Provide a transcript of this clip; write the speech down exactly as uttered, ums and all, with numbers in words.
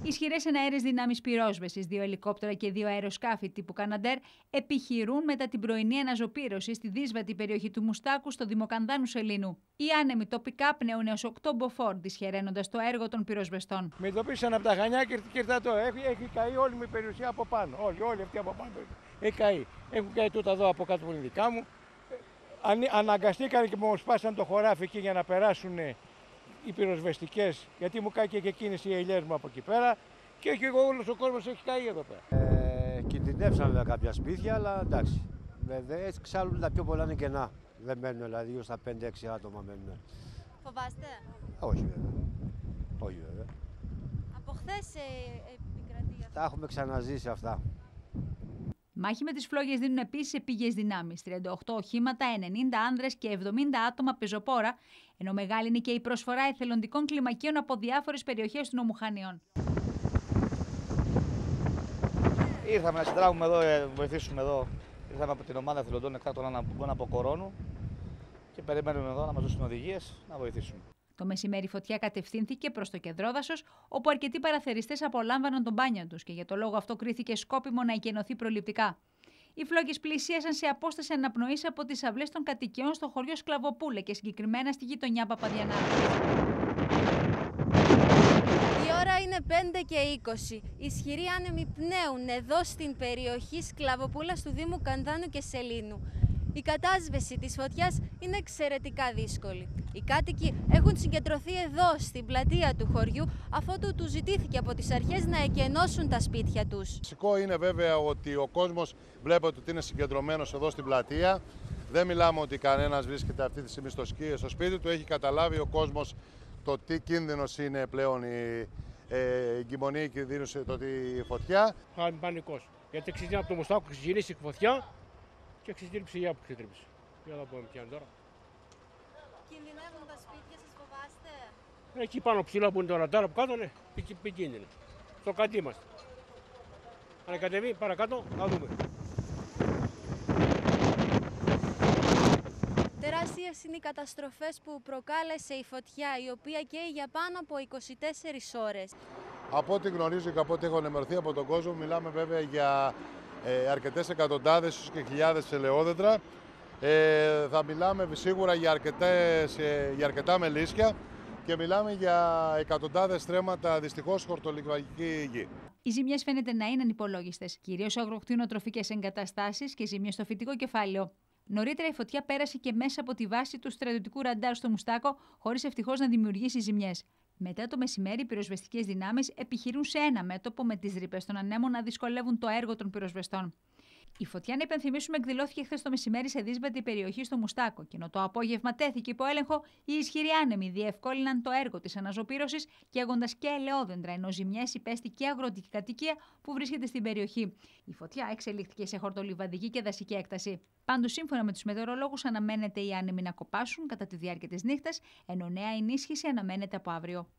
Ισχυρές εναέρειες δυνάμεις πυρόσβεσης, δύο ελικόπτερα και δύο αεροσκάφη τύπου Καναντέρ επιχειρούν μετά την πρωινή αναζωπήρωση στη δύσβατη περιοχή του Μουστάκου στο Δήμο Κανδάνου Σελήνου. Οι άνεμοι τοπικά πνέουν έως οκτώ μποφόρ, δυσχεραίνοντας το έργο των πυροσβεστών. Με ειδοποίησαν από τα Χανιά και ήρθα τώρα. Έχει, έχει καεί όλη μου η περιουσία από πάνω. Όλη, όλη αυτή από πάνω. Έχει καεί. Έχουν καεί τούτα εδώ από κάτω που είναι δικά μου. Αν, αναγκαστήκαν και μου σπάσαν το χωράφι εκεί για να περάσουν οι πυροσβεστικές, γιατί μου κάει και εκείνες οι ελιές μου από εκεί πέρα και όχι εγώ, όλος ο κόσμος έχει καεί εδώ πέρα. Ε, κινδυνεύσαν βέβαια κάποια σπίτια, αλλά εντάξει. Βέβαια, έτσι εξάλλου τα πιο πολλά είναι κενά. Δεν μένουν δηλαδή, ως τα πέντε έξι άτομα μένουν. Φοβάστε? Όχι βέβαια. Όχι βέβαια. Από χθες ε, επικρατεί αυτό. Τα έχουμε ξαναζήσει αυτά. Μάχη με τις φλόγες δίνουν επίσης επίγειες δυνάμεις. τριάντα οκτώ οχήματα, ενενήντα άνδρες και εβδομήντα άτομα πεζοπόρα, ενώ μεγάλη είναι και η προσφορά εθελοντικών κλιμακίων από διάφορες περιοχές των Ομουχανιών. Ήρθαμε να συντράγουμε εδώ, να βοηθήσουμε εδώ. Ήρθαμε από την ομάδα εθελοντών εκτάκτων αναγκών από κορώνου και περιμένουμε εδώ να μας δώσουν οδηγίες να βοηθήσουμε. Το μεσημέρι η φωτιά κατευθύνθηκε προς το κεντρόδασος, όπου αρκετοί παραθεριστές απολάμβαναν τον μπάνιο τους και για το λόγο αυτό κρίθηκε σκόπιμο να εκενωθεί προληπτικά. Οι φλόγες πλησίασαν σε απόσταση αναπνοής από τις αυλές των κατοικιών στο χωριό Σκλαβοπούλε και συγκεκριμένα στη γειτονιά Παπαδιανά. Η ώρα είναι πέντε και είκοσι. Ισχυροί άνεμοι πνέουν εδώ στην περιοχή Σκλαβοπούλας του Δήμου Κανδάνου και Σελήνου. Η κατάσβεση της φωτιάς είναι εξαιρετικά δύσκολη. Οι κάτοικοι έχουν συγκεντρωθεί εδώ στην πλατεία του χωριού, αφότου τους ζητήθηκε από τις αρχές να εκενώσουν τα σπίτια τους. Φυσικό είναι βέβαια ότι ο κόσμος βλέπετε ότι είναι συγκεντρωμένος εδώ στην πλατεία. Δεν μιλάμε ότι κανένας βρίσκεται αυτή τη στιγμή στο, σκι, στο σπίτι του. Έχει καταλάβει ο κόσμος το τι κίνδυνος είναι πλέον η ε, εγκυμονία και κινδύνωση το η φωτιά. Χάμε πανικός. Γιατί ξεκινάει από το Μουστάκο, ξεκινήσει η φωτιά και ξεκίνησε η που ξετρύπησε. Για να πούμε πια τώρα. Κινδυνεύουν τα σπίτια, σας φοβάστε? Εκεί πάνω ψηλά που είναι το ραντάρ από κάτω, ναι, επικίνδυνο. Στο κάτι είμαστε. Αν κατεβεί παρακάτω, θα δούμε. Τεράστιες είναι οι καταστροφές που προκάλεσε η φωτιά, η οποία καίει για πάνω από είκοσι τέσσερις ώρες. Από ό,τι γνωρίζω και από ό,τι έχω ενημερωθεί από τον κόσμο, μιλάμε βέβαια για ε, αρκετές εκατοντάδες ίσως και χιλιάδες ελαιόδεντρα. Ε, θα μιλάμε σίγουρα για, αρκετές, ε, για αρκετά μελίσια και μιλάμε για εκατοντάδες στρέμματα δυστυχώς χορτολιβαδική γη. Οι ζημιές φαίνεται να είναι ανυπολόγιστες, κυρίως σε αγροκτηνοτροφικές εγκαταστάσεις και ζημιές στο φυτικό κεφάλαιο. Νωρίτερα η φωτιά πέρασε και μέσα από τη βάση του στρατιωτικού ραντάρ στο Μουστάκο, χωρίς ευτυχώς να δημιουργήσει ζημιές. Μετά το μεσημέρι, οι πυροσβεστικές δυνάμεις επιχειρούν σε ένα μέτωπο με τις ρήπες των ανέμων να δυσκολεύουν το έργο των πυροσβεστών. Η φωτιά, να υπενθυμίσουμε, εκδηλώθηκε χθες το μεσημέρι σε δύσβατη περιοχή στο Μουστάκο, και ενώ το απόγευμα τέθηκε υπό έλεγχο, οι ισχυροί άνεμοι διευκόλυναν το έργο της αναζωπήρωσης, καίγοντας και ελαιόδεντρα, ενώ ζημιές υπέστη και αγροτική κατοικία που βρίσκεται στην περιοχή. Η φωτιά εξελίχθηκε σε χορτολιβαδική και δασική έκταση. Πάντως, σύμφωνα με τους μετεωρολόγους, αναμένεται οι άνεμοι να κοπάσουν κατά τη διάρκεια της νύχτας, ενώ νέα ενίσχυση αναμένεται από αύριο.